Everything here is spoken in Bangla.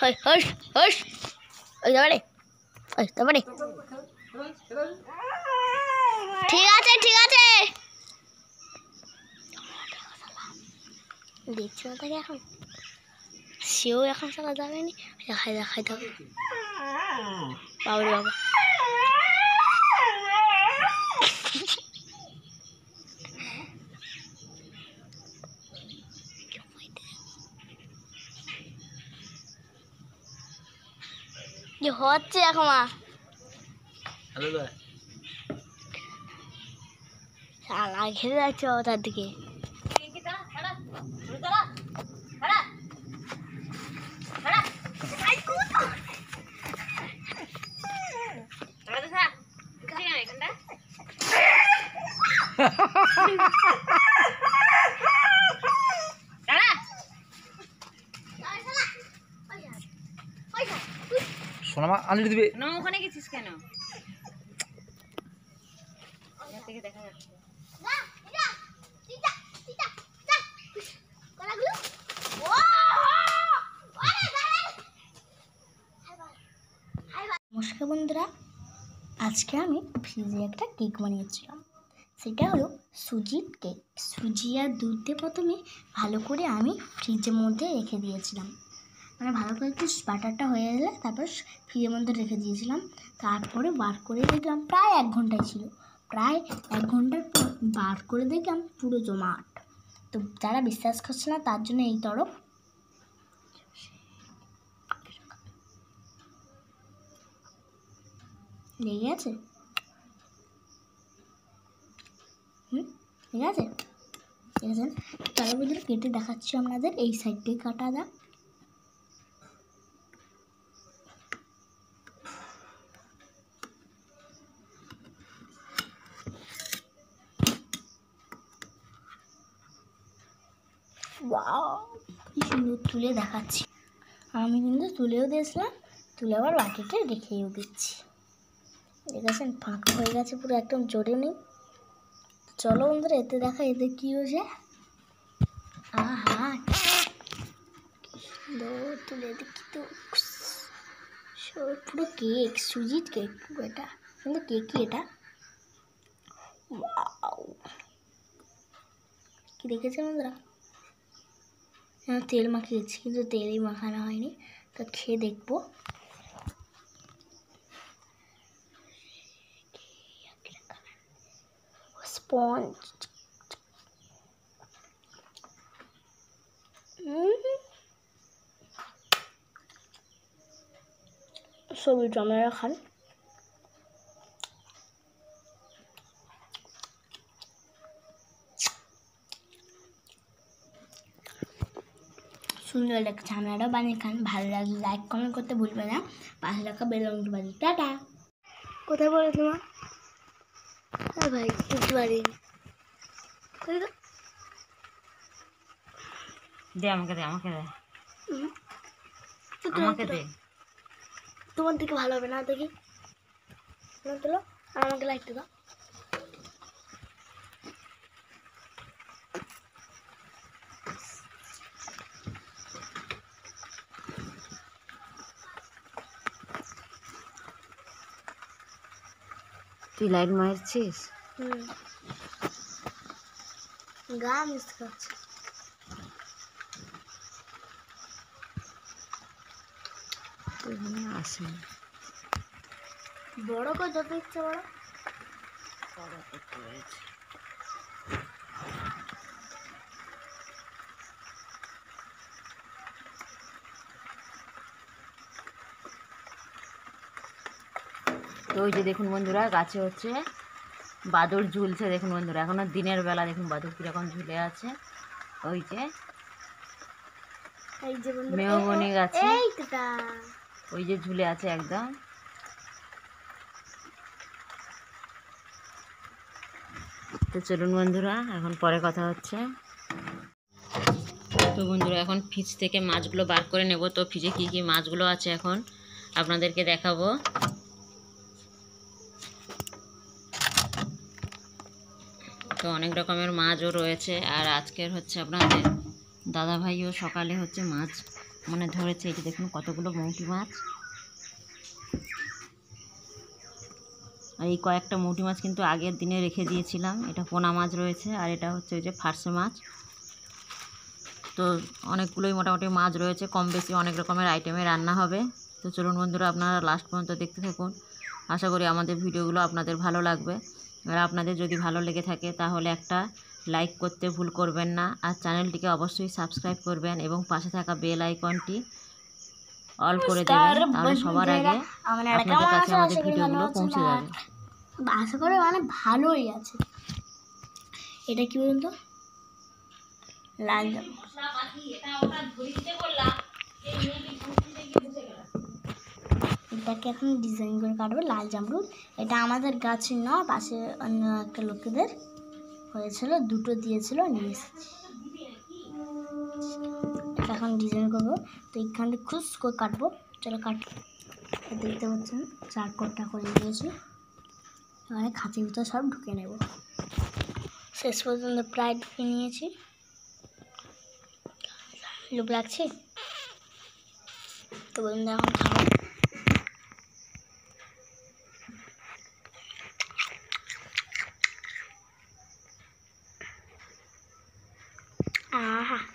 হই হস হস ওই যাবে ওই যাবে ঠিক আছে দেখছি না তাকে এখন সেও এখন সকাল যাবেনি খাইতে হবে বাবরে বাবা যে হচ্ছে এখন শালা ঘেরে যাচ্ছে তার দিকে সোনামা আনলি দিবে না ওখানে গেছিস কেন থেকে দেখা যাচ্ছে নমস্কার বন্ধুরা, আজকে আমি ফ্রিজে একটা কেক বানিয়েছিলাম। সেটা হলো সুজির কেক। সুজি আর দুধ দিয়ে প্রথমে ভালো করে আমি ফ্রিজের মধ্যে রেখে দিয়েছিলাম, মানে ভালো করে একটু বাটারটা হয়ে গেলে তারপর ফ্রিজের মধ্যে রেখে দিয়েছিলাম। তারপরে বার করে দেখলাম প্রায় 1 ঘন্টায় ছিল, প্রায় 1 ঘন্টার পর বার করে দেখলাম পুরো জমাট। তো যারা বিশ্বাস করছে না তার জন্য এই তরফ লেগে আছে। ঠিক আছে, দেখেছেন? তার ভিতরে কেটে দেখাচ্ছি আপনাদের, এই সাইডটাই কাটা দা। ওয়াও, কি সুন্দর তুলে দেখাচ্ছি। আমি কিন্তু তুলেও দিয়েছিলাম, তুলে আবার বাটিতে রেখেও দিচ্ছি। দেখেছেন ফাঁকা হয়ে গেছে পুরো, একদম জোরে নেই। চলো বন্ধুরা এতে দেখা এতে কি হয়েছে। আহা তুলে দেখি তো, পুরো কেক, সুজির কেক পুরো। এটা কিন্তু কেকই এটা। কি দেখেছেন বন্ধুরা? তেল মাখিয়েছি কিন্তু তেলই মাখানো হয়নি, তো খেয়ে দেখবো। স্পঞ্জ ছবিটা আপনারা খান। সুন্দর লাগছে, আপনারাও বানিয়ে খান। ভালো লাগলে লাইক কমেন্ট করতে ভুলবে না, পাশে রাখা বেল আইকনটি বাজিয়ে। টাটা। কোথায় বলে তোমার? হ্যাঁ ভাই বুঝতে পারিনি। দে আমাকে দে আমাকে দে তোমার দিকে ভালো হবে না, দেখি তোলো আর আমাকে লাইটটা দাও। তুই লাইট মারছিস? গা মিস করছে। আসে বড় করে যত ইচ্ছে বড় তো ওই যে দেখুন বন্ধুরা, গাছে হচ্ছে বাদুড় ঝুলছে। দেখুন বন্ধুরা, এখনো দিনের বেলা, দেখুন বাদুড় কিরকম ঝুলে আছে। ওই যে মেহগনি গাছে ওই যে ঝুলে আছে একদম। তো চলুন বন্ধুরা, এখন পরে কথা হচ্ছে। তো বন্ধুরা এখন ফ্রিজ থেকে মাছগুলো বার করে নেব। তো ফ্রিজে কী কী মাছগুলো আছে এখন আপনাদেরকে দেখাবো। তো অনেক রকমের মাছও রয়েছে, আর আজকের হচ্ছে আপনাদের দাদাভাইও সকালে হচ্ছে মাছ মানে ধরেছে। এই যে দেখুন কতগুলো মৌটি মাছ। আর এই কয়েকটা মৌটি মাছ কিন্তু আগের দিনে রেখে দিয়েছিলাম। এটা পোনা মাছ রয়েছে, আর এটা হচ্ছে ওই যে ফার্সে মাছ। তো অনেকগুলোই মোটামুটি মাছ রয়েছে, কম বেশি অনেক রকমের আইটেমে রান্না হবে। তো চলুন বন্ধুরা, আপনারা লাস্ট পর্যন্ত দেখতে থাকুন। আশা করি আমাদের ভিডিওগুলো আপনাদের ভালো লাগবে। আর আপনাদের যদি ভালো লেগে থাকে তাহলে একটা লাইক করতে ভুল করবেন না, আর চ্যানেলটিকে অবশ্যই সাবস্ক্রাইব করবেন এবং পাশে থাকা বেল আইকনটি অল করে দেবেন, তাহলে সবার আগে আপনাদের কাছে আমাদের ভিডিওগুলো পৌঁছে যাবে। আশা করে মানে ভালোই আছে। এটা কি বলুন তো, লাল জামরুল। এটাকে এখন ডিজাইন করে কাটবো। লাল জামরুল এটা আমাদের গাছের না, পাশে অন্য একটা লোকেদের হয়েছিল, দুটো দিয়েছিল, নিয়ে এসেছি। এটা এখন ডিজাইন করবো। তো এখান থেকে খুশ করে কাটবো। চলো কাটি। দেখতে পাচ্ছেন চারকোটটা করে নিয়েছি। এবারে খাঁচির ভিতর সব ঢুকে নেব। শেষ পর্যন্ত প্রায় ঢুকে নিয়েছি। লোভ লাগছে তো বলুন, এখন খাবো। আহা